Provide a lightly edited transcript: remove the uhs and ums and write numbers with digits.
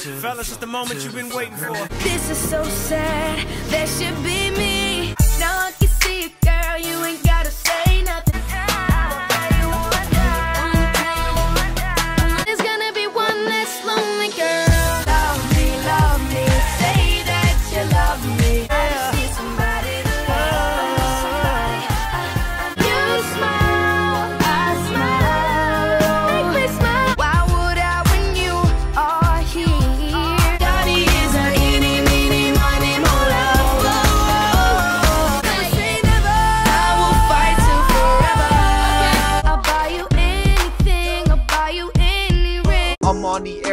Fellas, it's the moment you've been waiting for. This is so sad, that should be me. Now I can see it, girl, you ain't gotta say nothing. There's gonna be one less lonely girl. Love me, say that you love me. I just need somebody to love. You smile, I smile, make me smile. Why would I when you are here? Daddy is a eeny, meeny, miny, mola. Never say never, I will fight till forever. I'll buy you anything, I'll buy you any ring. I'm on the air